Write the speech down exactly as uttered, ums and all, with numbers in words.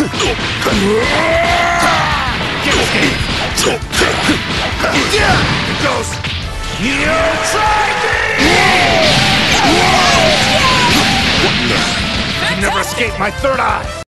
Get escape! Here goes! You tried me! You can never escape my third eye!